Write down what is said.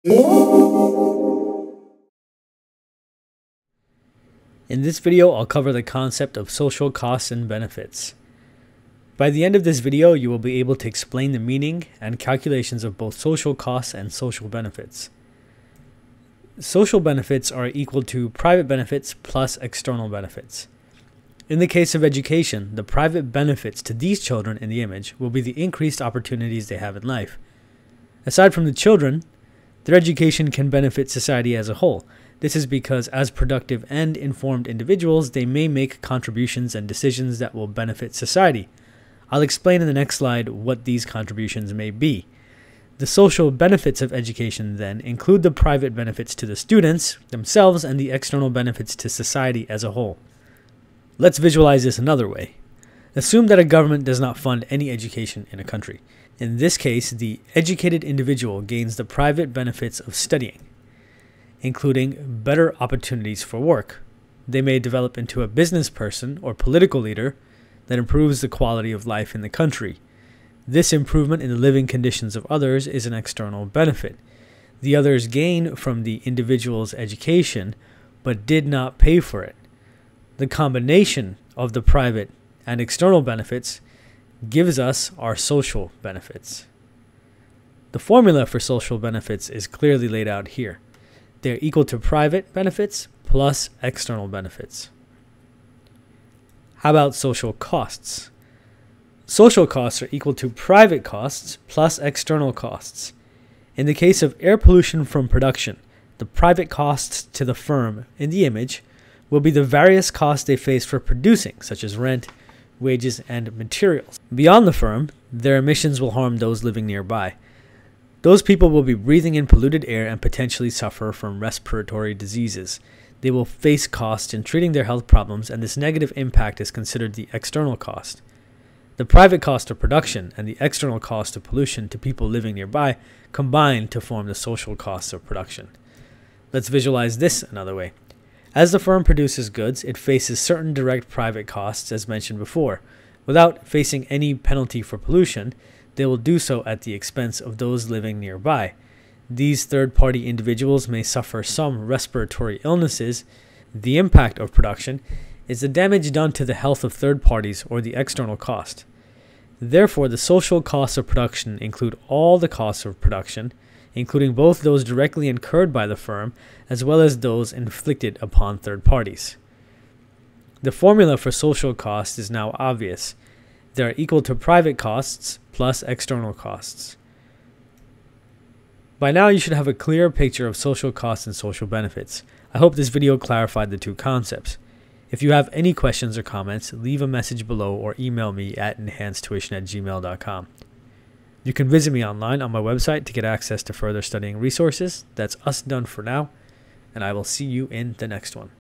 In this video, I'll cover the concept of social costs and benefits. By the end of this video, you will be able to explain the meaning and calculations of both social costs and social benefits. Social benefits are equal to private benefits plus external benefits. In the case of education, the private benefits to these children in the image will be the increased opportunities they have in life. Aside from the children, their education can benefit society as a whole. This is because as productive and informed individuals, they may make contributions and decisions that will benefit society. I'll explain in the next slide what these contributions may be. The social benefits of education then include the private benefits to the students themselves and the external benefits to society as a whole. Let's visualize this another way. Assume that a government does not fund any education in a country. In this case, the educated individual gains the private benefits of studying, including better opportunities for work. They may develop into a business person or political leader that improves the quality of life in the country. This improvement in the living conditions of others is an external benefit. The others gain from the individual's education, but did not pay for it. The combination of the private and external benefits gives us our social benefits. The formula for social benefits is clearly laid out here. They're equal to private benefits plus external benefits. How about social costs? Social costs are equal to private costs plus external costs. In the case of air pollution from production, the private costs to the firm in the image will be the various costs they face for producing, such as rent, wages, and materials. Beyond the firm, their emissions will harm those living nearby. Those people will be breathing in polluted air and potentially suffer from respiratory diseases. They will face costs in treating their health problems, and this negative impact is considered the external cost. The private cost of production and the external cost of pollution to people living nearby combine to form the social costs of production. Let's visualize this another way. As the firm produces goods, it faces certain direct private costs as mentioned before. Without facing any penalty for pollution, they will do so at the expense of those living nearby. These third-party individuals may suffer some respiratory illnesses. The impact of production is the damage done to the health of third parties or the external cost. Therefore, the social costs of production include all the costs of production, including both those directly incurred by the firm as well as those inflicted upon third parties. The formula for social costs is now obvious. They are equal to private costs plus external costs. By now, you should have a clear picture of social costs and social benefits. I hope this video clarified the two concepts. If you have any questions or comments, leave a message below or email me at EnhanceTuition@gmail.com. You can visit me online on my website to get access to further studying resources. That's us done for now, and I will see you in the next one.